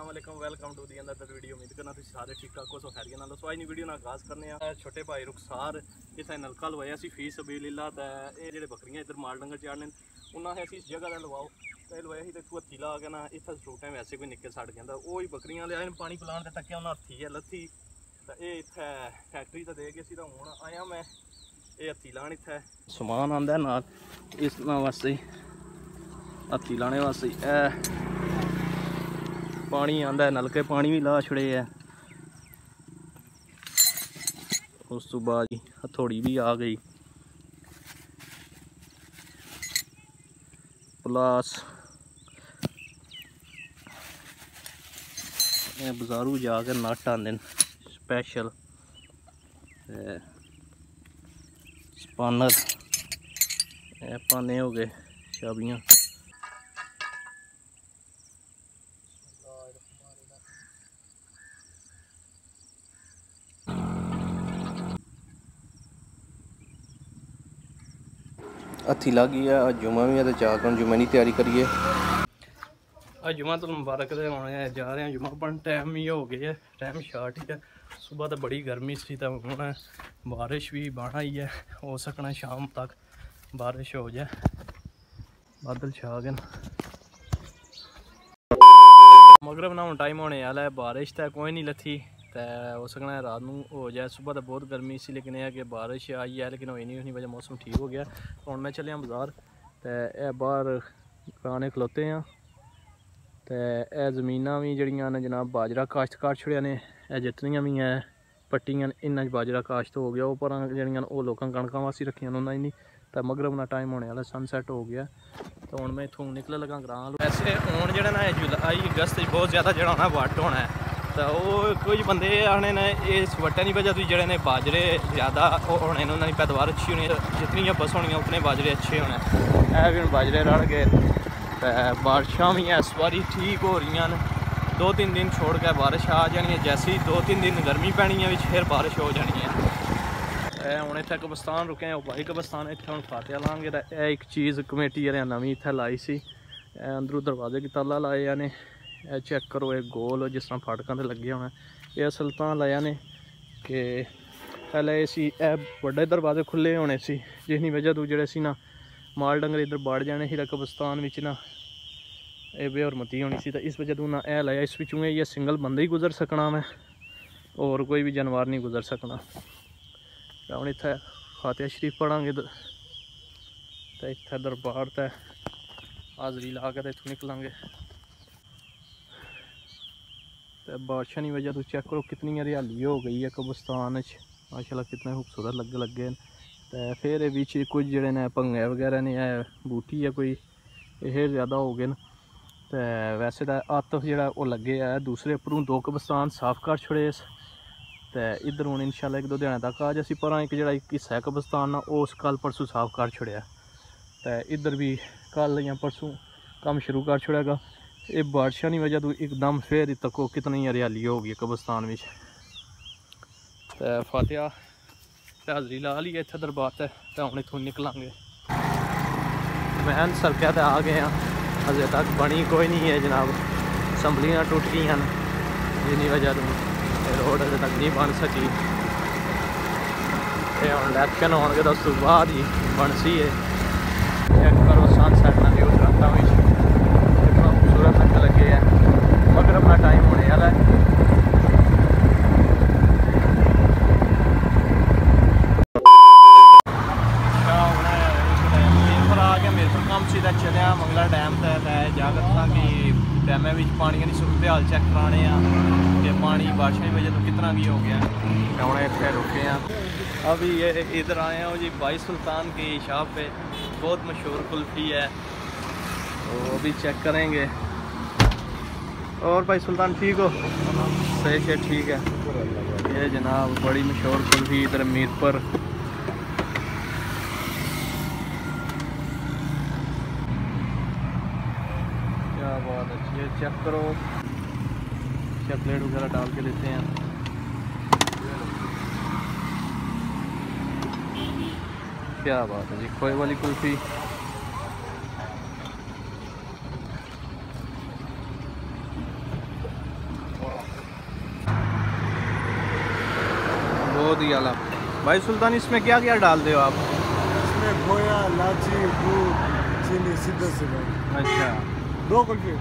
अस्सलाम वालेकुम, welcome to the अंदर वीडियो। उम्मीद करना तुम सारे ठीक ठाक हो, सो खैरियत नाल। सो अज वीडियो ना आगाज़ करने आ छोटे भाई रुखसार इत्थे नलका लवाया सी फी सबीलिल्लाह। ते ये जेह्ड़े बकरियां इधर माल डंगर चाड़ने उन्हें असी इस जगह का लवाओ तो लवाया ही, तो हत्थी ला के ना इत्थे स्टूटें वैसे कोई निक्के सड़ गया वो ही बकरियां लिया पानी पिलाने ते तक्या उन्हें हत्थी है लत्थी। तो ये इत्थे फैक्ट्री तो दे गए सी, तो हुण आया मैं ये हत्थी लाने। इत्थे समान आंदा नाल इस वास्ते हत्थी लाने वास्ते पानी आंदा है, नलके पानी भी ला छड़े है। उस तो बाद हथौड़ी भी आ गई, प्लस बाजारू जाकर नट आंदे स्पैशल स्पानर पाने हो गए चाबियां। हत्थी लग गई है, अज जुम्मा भी है तो चार पाँच जुम्मे की तैयारी करिए। अज जुम्मा तो मुबारक दे होने जा रहे हैं, जुम्मा पढ़न टाइम ही हो गया है, टाइम शार्ट ही है। सुबह तो बड़ी गर्मी सी, तो हूँ बारिश भी बाना ही है, हो सकना शाम तक बारिश हो जाए, बादल छा गए। मगरब ना टाइम होने वाला है, बारिश तो कोई नहीं लथी, तो हो सकना है रात में हो जाए। सुबह तो बहुत गर्मी सी, लेकिन यह है कि बारिश आई है, लेकिन होई नहीं, उसकी वजह मौसम ठीक हो गया। तो हम मैं चलिया बाजार, तो बाहर गाने खलोते हैं। तो यह जमीना भी जड़ियाँ ने जनाब बाजरा काश्त कर छड़िया ने, जितनियाँ भी है पट्टियां इन्ना बाजरा काश्त हो गया। उपर जड़ियाँ वो लोगों कणक वास्ते रखियां उन्होंने नहीं, तो मगरब ना टाइम होने वाला, सनसैट हो गया। तो हूँ मैं इतों निकल लगा ग्रां। वैसे हूँ जो ना जुलाई अगस्त बहुत ज़्यादा जो होना वट होना है, तो वो कुछ बंदे आने ने इस वट्टे की वजह से जोड़े ने बाजरे ज़्यादा होने, उन्होंने पैदावार अच्छी होनी, जितनी बस होनी उतने बाजरे अच्छे होने। है भी बाजरे रल गए, तो बारिशां भी इस बारी ठीक हो रही हैं। 2-3 दिन छोड़ के बारिश आ जानी है, जैसे ही 2-3 दिन गर्मी पैनी है फिर बारिश हो जानी है। हूँ इतने कब्रस्तान रुके हैं, भाई कब्रस्तान इतने हम फातिहा लाँगे। तो यह एक चीज़ कमेटी वाले नवी इतने लाई सी, अंदरों दरवाजे की ताला लाए ने, चेक करो एक गोल जिस तरह फाटकों से लगे होना। यह सुल्तान लाया ने कि पहले इसी बड़े दरवाजे खुले होने सी, जिसकी वजह तो जोड़े ना माल डंगर इधर बढ़ जाने ही, कब्रस्तान में ना ये बेहरमती होनी सी। तो इस वजह तो ना यह लाया, इस पिछू ये सिंगल बंदा ही गुजर सकना मैं, और कोई भी जानवर नहीं गुजर सकना। हम इत्थे फातिहा शरीफ पढ़ांगे, तो इत्थे दरबार ते हाजरी ला के इत्थों निकलांगे। तो बारिशों की वजह तो चेक करो कितनी हरियाली हो गई है कब्रस्तान, माशाल्लाह कितने खूबसूरत लगे। तो फिर बिच कुछ जोड़े ने भंगे वगैरह ने बूटी है कोई, ये ज़्यादा हो गए। तो वैसे तो आतफ जोड़ा वो लगे है, दूसरे उपरों 2 कब्रस्तान साफ कर छड़े। तो इधर हूँ इंशाल्लाह 1-2 दिन तक आज असी पर एक जो हिस्सा है कब्रस्तान ना उस कल परसों साफ कर छड़िया। तो इधर भी कल या परसों काम शुरू कर छड़ेगा। ये बारिशों की वजह तो एकदम फिर तको कितनी हरियाली हो गई कब्रस्तान में। तो फातिहा हाजरी ला ली है इतने दरबार से, तो हम इतों निकलांगे। मैन सड़क आ गए हैं, अजे तक बनी कोई नहीं है जनाब, असैंबलियाँ टुट गई हैं जिनी वजह तो रोड अजे तक नहीं बन सकी। ये हम इलैक्शन होने तो उस बाद ही बन सी है। चेक करो सनसैट ना व्यू रात में कितना खूबसूरत लगने लगे है। मगर अपना टाइम होने वाला है, मीरपुर काम से चलिया मंगला डैम तक जाकर कि डैम में पानी की सूरत हाल चेक कराने कि पानी बारिश की वजह तो कितना भी हो गया। हम इतने रुके हैं अभी, ये इधर आए हैं जी भाई सुल्तान की शॉप पे, बहुत मशहूर कुल्फ़ी है, तो अभी चेक करेंगे। और भाई सुल्तान ठीक हो? सही से ठीक है। ये जनाब बड़ी मशहूर कुल्फ़ी इधर मीरपुर। क्या बात अच्छी है, चेक करो, चॉकलेट वगैरह डाल के देते हैं। क्या बात है जी, खोए वाली कुल्फ़ी। बहुत ही आला। भाई सुल्तान, इसमें क्या क्या डालते हो आप? इसमें खोया, इलायची, दूध, चीनी, सीधे सीधे। अच्छा, 2 कुल्फी।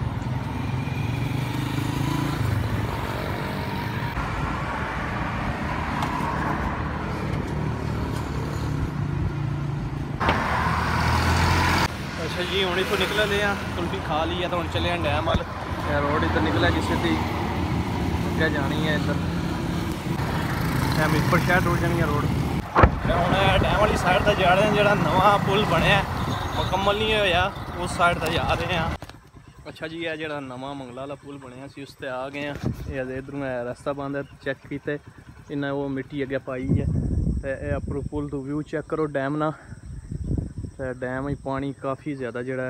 अच्छा जी, हम इतों निकले हैं, कुल्फी खा ली है तो हम चले हैं डैम वाल। रोड इधर निकला जी सीधी क्या जानी है इधर मीरपुर शहर टुर जानी है रोड। हम डैम वाली साइड तक जा रहे हैं, जो नवा पुल बनया मुकम्मल नहीं होया, उस साइड तक जा रहे हैं। अच्छा जी, यह जो नवा मंगला वाला पुल बनया सी उस आ गए हैं। इधरों रास्ता बंद है, चेक किते इन्हें वो मिट्टी अगे पाई है। तो अपर पुल तो व्यू चेक करो डैम ना, तो डैम पानी काफ़ी ज़्यादा जोड़ा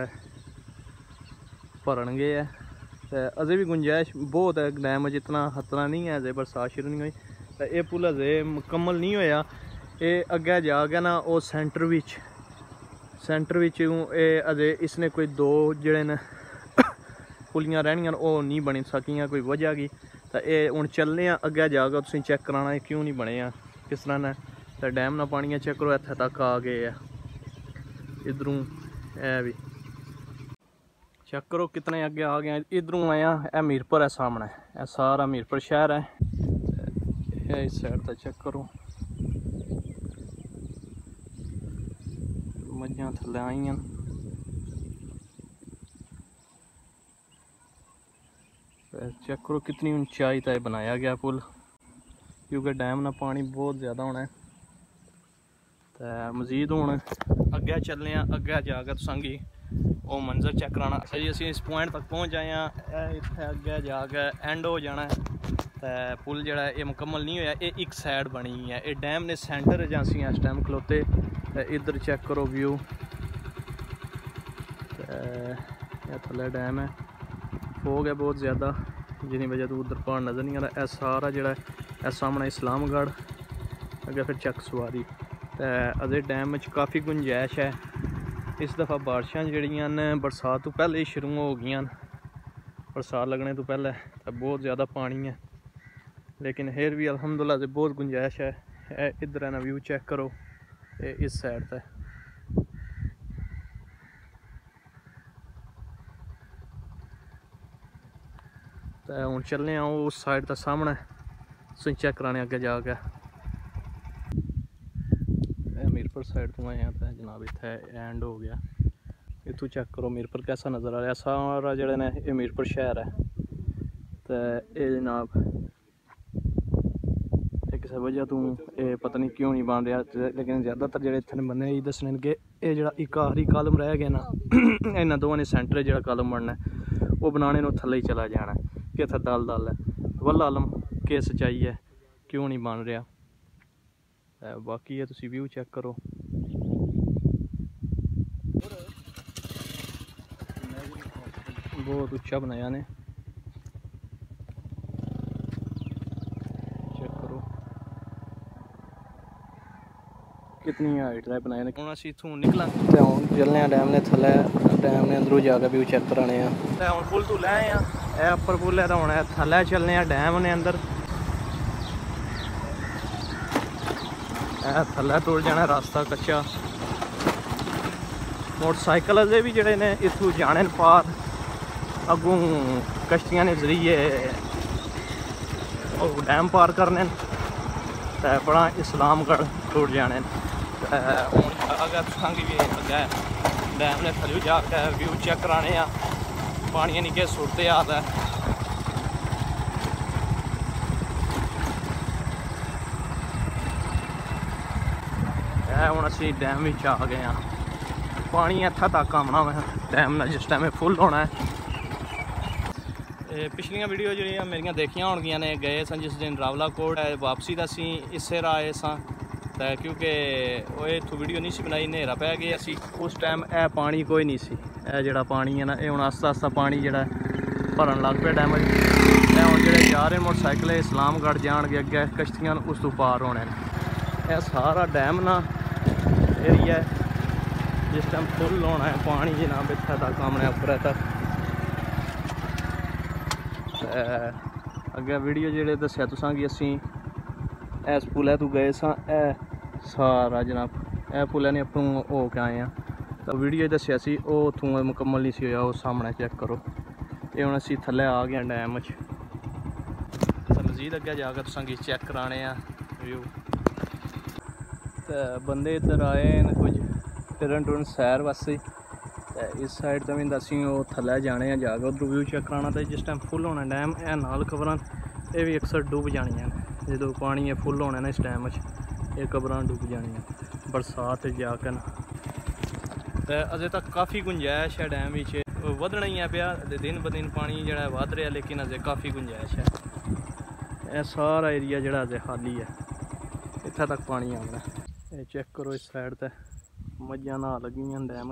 भरन गए है। तो अजे भी गुंजाइश बहुत है डैम जितना खतरा नहीं है, अजे बरसात शुरू नहीं हुई। तो यह पुल अजे मुकम्मल नहीं होया, ये अगे जाके ना वो सेंटर अजे इसने कोई 2 जड़े न पुलियां रहनियां वो नहीं बनी सकियां कोई वजह की। तो ये हुण चलने अगे जाकर तुसीं चेक कराना है क्यों नहीं बने किस तरह ने। तो डैम ना पानी चेक करो इत्थे तक आ गए है, इधरों है भी चेक करो कितने अगे आ गए। इधरों आया यह मीरपुर है सामने, यह सारा मीरपुर शहर है। इस साइड तक चेक करो मझां थल्ले आईयां। चेक करो कितनी ऊंचाई तक बनाया गया पुल, क्योंकि डैम ना पानी बहुत ज़्यादा होना है। तो मजीद हुण अगे चलने अगे जाकर तुसांगी वो मंजर चेक कराना। अच्छा जी, असीं इस पॉइंट तक पहुँच आए हैं, इत्थे अगे जाके एंड हो जाना है। तो पुल जिहड़ा ये मुकम्मल नहीं होया, ये एक साइड बनी है, ये डैम ने सेंटर च असीं इस टाइम खलोते। इधर चेक करो व्यू, ये थल्ले डैम है, फोग है बहुत ज़्यादा जिनी वजह तो उधर पहाड़ नज़र नहीं आ रहा। सारा जोड़ा है सामने इस्लामगढ़, अगे फिर चक सवारी। तो अजे डैम में काफ़ी गुंजाइश है। इस दफ़ा बारिशां जड़ियां ने बरसात तो पहले ही शुरू हो गई, बरसात लगने तो पहले तो बहुत ज़्यादा पानी है, लेकिन फिर भी अल्हम्दुलिल्लाह से बहुत गुंजाइश है। इधर है ना व्यू चेक करो इस साइड से। तो हूँ चलने उस साइड तक सामने चेक कराने अगे जाके। मीरपुर साइड तो आए हैं तो जनाब इत्थे एंड हो गया। इतों चेक करो मीरपुर कैसा नज़र आ रहा है, सारा जड़े ने ये मीरपुर शहर है। तो ये जनाब किसी वजह तो ये पता नहीं क्यों नहीं बन रहा, लेकिन ज़्यादातर जो इतने बंदे ये दसने कि ये जो एक आखिरी कालम रह गया ना, इन्होंने दोवां ने सेंटर जो कालम बनना है वो बनाने को थल्ले ही चला जाना है कि इतना दल दल है। वल्ला आलम के सच्चाई है क्यों नहीं बन रहा। बाकी ये तुसी व्यू चेक करो, बहुत उच्चा बनाया ने, चेक करो कितनी हाइट है बनाया ने। हुण असीं इत्थों निकलां ते हुण चलने डैम ने थल्ले, डैम ने अंदरों जाके व्यू चेक कराने आ। ते हुण पुल तो लै आए आ, यह उपर पुल है तो हुण थल्ले चलने डैम ने अंदर। थल्ले टुर जाना रास्ता कच्चा, मोटरसाइकिल अजे भी जोड़े ने इतों जाने पार, अगों कश्तियां ने जरिए डैम पार करने तो बड़ा इस्लामगढ़ टुर जाने। अगर तुसांगी भी अगे डैम ने थल्ले जाकर व्यू चेक कराने पानी नहीं के सूरत हाल है। हुण असीं डैम में आ गए हैं, पानी इत्थे तक आना मैं डैम ने जिस टाइम फुल होना है। पिछलियां वीडियो जो मेरिया देखिया होणगियां ने, गए सन जिस दिन रावलाकोट वापसी का असीं इसे राह आए सां, क्योंकि वो इत्थों वीडियो नहीं सी बनाई, नेरा पै गए असीं उस टाइम। यह पानी कोई नहीं सी, यह जिहड़ा पानी है ना ये हुण आस्ता आस्ता पानी जिहड़ा भरन लग पिया डैम। हुण जिहड़े जा रहे मोटरसाइकिल इस्लामगढ़ जाणगे अगे कश्तियां उस तो पार होने। यह सारा डैम ना एरिया जिस टाइम फुल होना है पानी जनाब इत्थे तक आमने उपर तक। अगे वीडियो जेह्ड़े दस्सेआ तुसां कि असीं इस पुलै तू गए सां सारा जनाब यह पुलै ने अपनों हो के आए हैं तो वीडियो दसिया सी वो उत्थों मुकम्मल नहीं सी होया वो सामने चेक करो ये हुण असीं थल्ले आ गए डैम च तो मजीद अग्गे जाकर तुसां चेक कराने व्यू तो बंदे इधर आए न कुछ फिरन टुरन सैर वास्ते तो इस साइड तो भी असीं वो थल्ले जाने जाकर उधर व्यू चेक कराना तो जिस टाइम फुल होना डैम ए नाल कबरां ये भी अक्सर डुब जानियां जो पानी फुल होना ना इस टाइम ये कबरां डुब जानियां बरसात जाकर ना तो अजे तक काफ़ी गुंजाइश है डैम वधना ही है पाया दिन ब दिन पानी जो वध रहा लेकिन अजे काफ़ी गुंजाइश है यह सारा एरिया जोड़ा अजे खाली है इत्थे तक पानी आना ये चेक करो इस साइड ते मझां नहा लगी डैम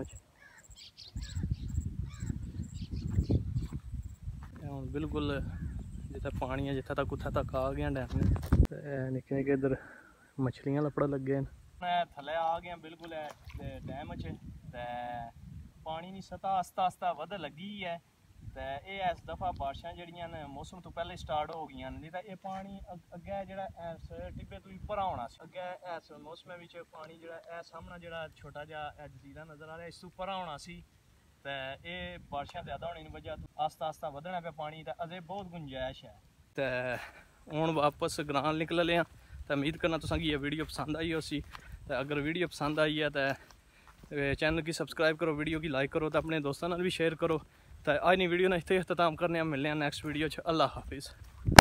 हुण बिल्कुल जिथे पानी है जिथे तक उत्थे तक आ गया डैम निक्के निक्के इधर मछलियां लपड़ लगे मैं थले आ गया बिल्कुल डैम च पानी की सतह आस्ता आस्ता वध लगी है तो ये इस दफ़ा बारिशां जड़ियां न मौसम तो पहले स्टार्ट हो गई नहीं तो ये पानी अगे जो इस टिब्बे तो उपर आना अगे इस मौसम में पानी जो सामने जो छोटा जहा जजीरा नज़र आ रहा इस उपर आना सी तो ये बारिशां ज़्यादा होने की वजह तो आस्ता आस्ता वधना पे पानी तो अजे बहुत गुंजाइश है तो हुण वापस ग्रां निकल लिया तो उम्मीद करना तुसां ये वीडियो पसंद आई होसी तो अगर वीडियो पसंद आई है तो चैनल की सब्सक्राइब करो वीडियो की लाइक करो तो अपने दोस्तों भी शेयर करो तो आज नी वीडियो ने इत्थे अख्ताम करने मिलने नेक्स्ट वीडियो अल्लाह हाफिज़।